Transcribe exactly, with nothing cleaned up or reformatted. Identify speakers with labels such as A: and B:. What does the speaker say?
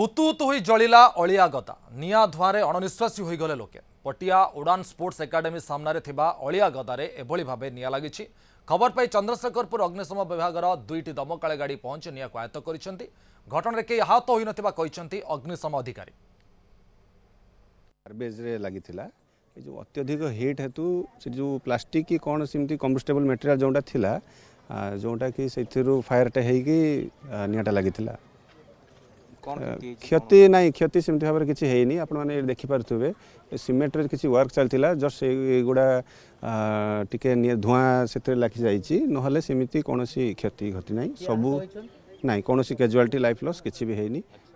A: हुतु हुतु होई जलिला अलिया गदा निया धुआं अणनिश्वासी हो गले लोके पटिया उड़ान स्पोर्ट्स एकाडेमी सामने थिबा अलिया गदारे एभली भाबे निया लागिछि। खबर पाई चंद्रशेखरपुर अग्निशम विभागर दुईटी दमकल गाड़ी पहुंच निया को आयत्त करिसेंति। घटना के आहत होई नथिबा कहिसेंति अग्निशम अधिकारी।
B: गार्बेज रे लागिथिला ए जो अत्यधिक हीट हेतु से जो प्लास्टिक की कौन सिमती कंबस्टेबल मटेरियल जोटा थिला जोटा कि सेथिरु फायरटा हेकी नियाटा लागिथिला। क्षति ना क्षति सेमती भाव किसी है आपण मैंने देखिपे सीमेंट किसी वर्क चलता जस्ट गुड़ा टे धुआं से लखी जाइए ना सेमती कौन क्षति घटी ना सबू ना कौन कैजुआलिटी लाइफ लॉस किसी भी है।